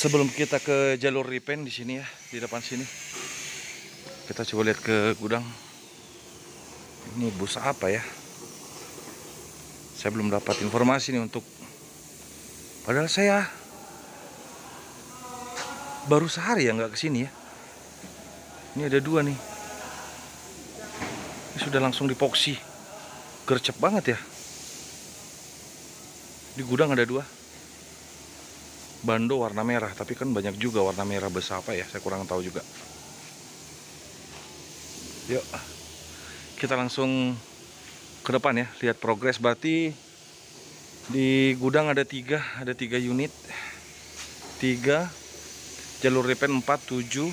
Sebelum kita ke jalur repaint di sini ya, di depan sini, kita coba lihat ke gudang. Ini bus apa ya? Saya belum dapat informasi nih untuk. Padahal saya baru sehari ya nggak kesini ya. Ini ada dua nih. Ini sudah langsung dipoksi. Gercep banget ya. Di gudang ada dua. Bando warna merah, tapi kan banyak juga warna merah bus apa ya, saya kurang tahu juga. Yuk, kita langsung ke depan ya, lihat progres. Berarti di gudang ada tiga unit, 3 jalur repaint 4, 7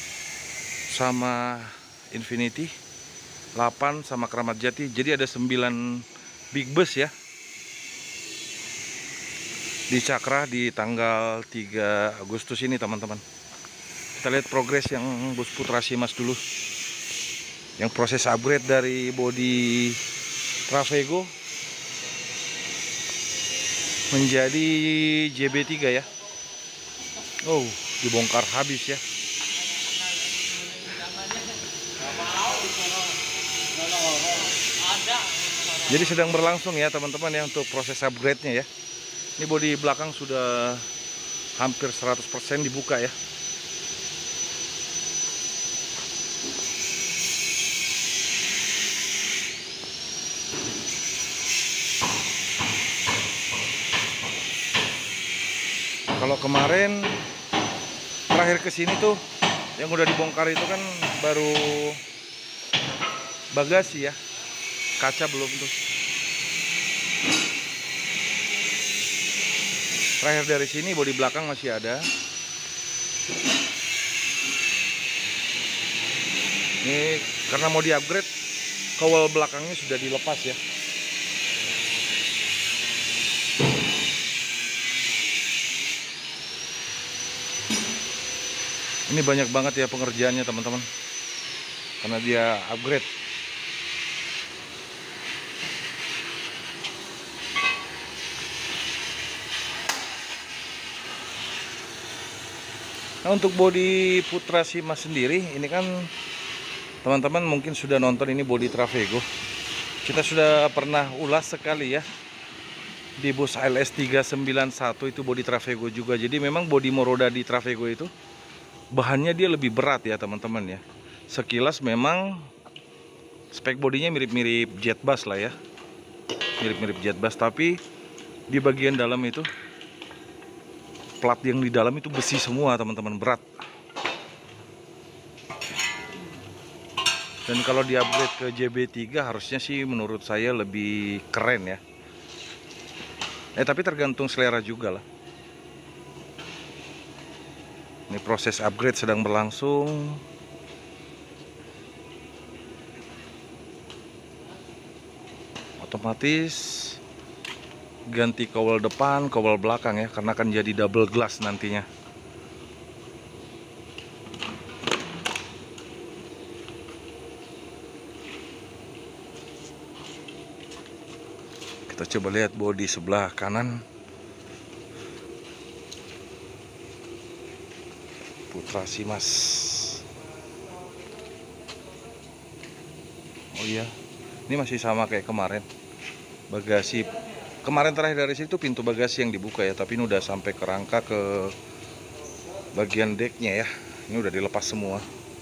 sama Infinity, 8 sama Keramat Jati. Jadi ada 9 big bus ya di Cakra di tanggal 3 Agustus ini teman-teman. Kita lihat progres yang bus Putra Simas dulu, yang proses upgrade dari bodi Travego menjadi JB3 ya. Oh, dibongkar habis ya. Jadi sedang berlangsung ya teman-teman ya untuk proses upgrade-nya ya. Ini bodi belakang sudah hampir 100% dibuka ya. Kalau kemarin terakhir kesini tuh yang udah dibongkar itu kan baru bagasi ya, kaca belum tuh. Terakhir dari sini bodi belakang masih ada. Ini karena mau di-upgrade, kawal belakangnya sudah dilepas ya. Ini banyak banget ya pengerjaannya teman-teman, karena dia upgrade. Nah, untuk bodi Putra Simas sendiri, ini kan teman-teman mungkin sudah nonton, ini bodi Travego. Kita sudah pernah ulas sekali ya di bus ALS 391, itu bodi Travego juga. Jadi memang bodi Moroda di Travego itu bahannya dia lebih berat ya teman-teman ya. Sekilas memang spek bodinya mirip-mirip jet bus lah ya, mirip-mirip jet bus, tapi di bagian dalam itu, plat yang di dalam itu besi semua teman-teman, berat. Dan kalau di upgrade ke JB3 harusnya sih menurut saya lebih keren ya. Tapi tergantung selera juga lah. Ini proses upgrade sedang berlangsung. Otomatis ganti kawal depan, kawal belakang ya, karena akan jadi double glass nantinya. Kita coba lihat bodi sebelah kanan Putra Simas. Oh iya, ini masih sama kayak kemarin. Bagasi kemarin terakhir dari situ pintu bagasi yang dibuka ya, tapi ini udah sampai ke rangka, ke bagian decknya ya. Ini udah dilepas semua.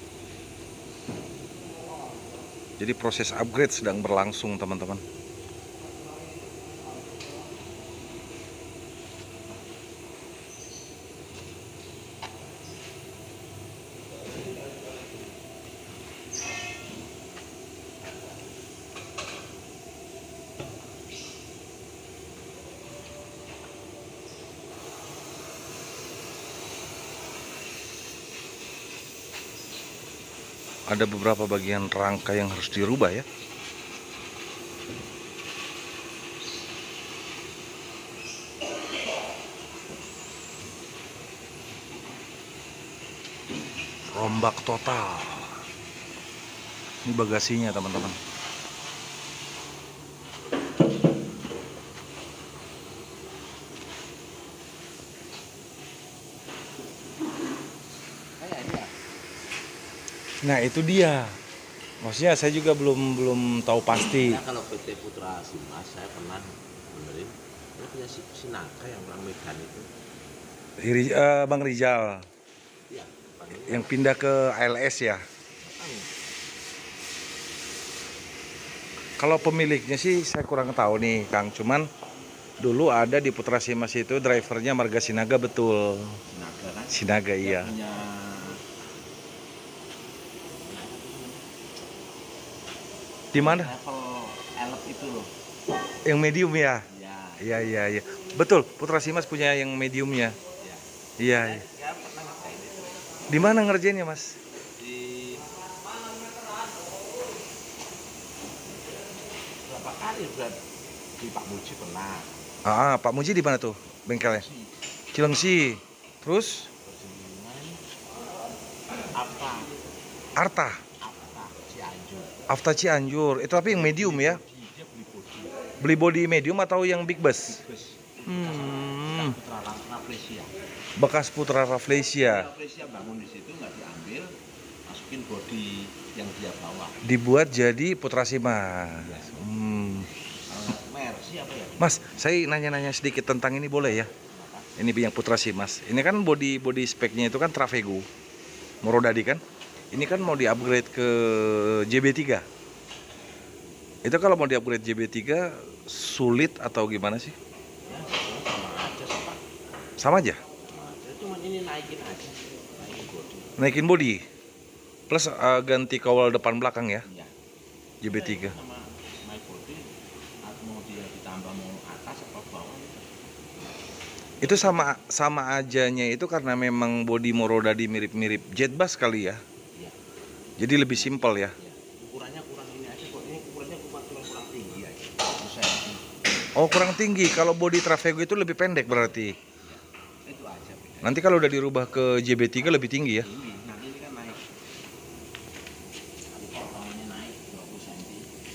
Jadi proses upgrade sedang berlangsung teman-teman. Ada beberapa bagian rangka yang harus dirubah ya. Rombak total. Ini bagasinya teman-teman. Nah itu dia. Maksudnya saya juga belum tahu pasti. Nah, kalau PT Putra Simas saya pernah benerin. Dia punya si Naka yang orang Medan itu. Bang Rizal Iya, yang pindah ke ALS ya. Kalau pemiliknya sih saya kurang tahu nih Kang, cuman dulu ada di Putra Simas itu drivernya Marga Sinaga betul. Sinaga kan? Sinaga Dia iya. punya Di mana? level elep itu loh. Yang medium ya? Ya. Iya. Betul, Putra Simas punya yang mediumnya. Ya. Iya. Saya pernah ngerjain itu. Di mana ngerjainnya, Mas? Di berapa kali udah di Pak Muji pernah. Pak Muji di mana tuh bengkelnya? Cilengsi. Terus? Apa? Arta. Cianjur. Afta Cianjur. Itu tapi yang medium ya? Dia beli bodi. Beli body medium atau yang big bus? Bus. Hmm. Putra Rafflesia. Bekas Putra Rafflesia. Rafflesia bangun di situ nggak diambil, masukin bodi yang dia bawa. Dibuat jadi Putra Simas. Mercy apa ya? Mas, saya nanya-nanya sedikit tentang ini boleh ya? Ini yang Putra Simas. Ini kan body speknya itu kan Trafego. Morodadi kan? Ini kan mau di-upgrade ke JB3. Itu kalau mau di-upgrade JB3 sulit atau gimana sih? Ya, sama aja sih Pak. Sama aja? Sama aja, cuma ini naikin aja. Naikin bodi. Naikin body. Plus ganti kawal depan belakang ya? Iya. JB3. Sama naik bodi, mau dia ditambah mau atas atau bawah. Itu sama ajanya itu karena memang body Morodadi mirip-mirip jet bus kali ya? Iya. Jadi lebih simpel ya? Iya. Ukurannya kurang ini aja kok. Ini ukurannya kurang tinggi aja. 1 cm. Oh kurang tinggi, kalau body Trafego itu lebih pendek berarti? Iya. Itu aja beda. Nanti kalau udah dirubah ke JB3 lebih tinggi ya? Tinggi. Nanti ini kan naik. Nanti potongannya naik 20 cm.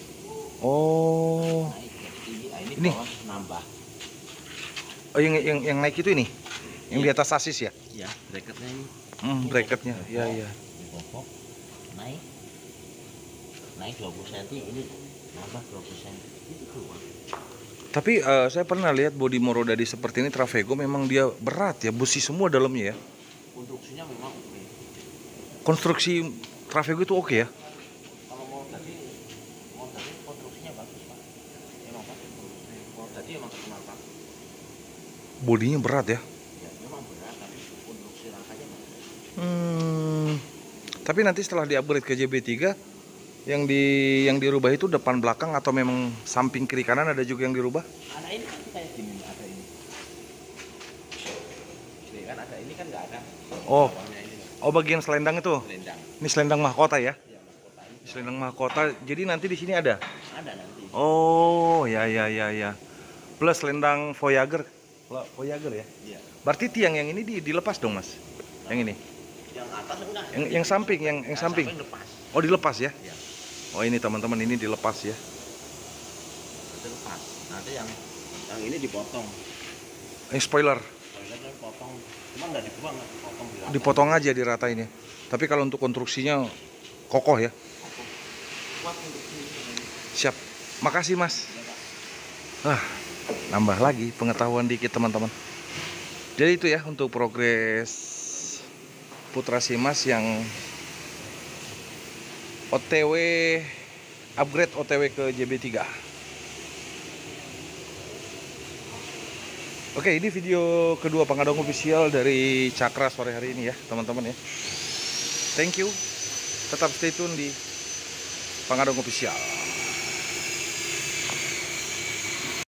Oh, Naik jadi tinggi. Nah, ini. bawah nambah. oh yang naik itu ini? Yang di atas sasis ya? Iya, bracketnya ini. Bracketnya, iya. Ini bobok, naik 20 cm, ini nambah 20 cm. Itu doang. Tapi saya pernah lihat body Morodadi seperti ini Trafego memang dia berat ya, besi semua dalamnya ya. Konstruksinya memang oke. Konstruksi Trafego itu oke ya? Kalau mau tadi konstruksinya bagus Pak. Emang bagus konstruksinya. Mau tadi emang terkenal Pak. Bodinya berat ya? Ya memang berat, tapi konstruksi rangkanya bagus. Tapi nanti setelah di-upgrade ke JB3 yang dirubah itu depan belakang atau memang samping kiri kanan ada juga yang dirubah? Ada ini kan kayak gini, ada ini. Ini kan ada ini kan nggak ada. Oh. Bawahnya ini Oh bagian selendang itu? selendang. Ini selendang mahkota ya? Ya mahkota ini. Selendang mahkota. Jadi nanti di sini ada? Ada nanti. Oh ya. Plus selendang Voyager. Voyager ya? Iya. Berarti tiang yang ini dilepas dong mas? Yang ini? Yang atas enggak. Yang samping, yang samping. Lepas. Oh dilepas ya? Iya. Oh ini teman-teman ini dilepas ya? Nanti lepas. Nanti yang ini dipotong. Yang spoiler? Toiletnya dipotong. Cuma nggak dibuang, dipotong. Dipotong aja diratain ya. Tapi kalau untuk konstruksinya kokoh ya? Kuat untuk ini. Siap. Makasih mas. Ya, Pak. Nambah lagi pengetahuan dikit teman-teman. Jadi itu ya untuk progres Putra Simas yang OTW upgrade OTW ke JB3. Oke, ini video kedua Pangadong Official dari Cakra sore hari ini ya teman-teman ya. Thank you. Tetap stay tune di Pangadong Official.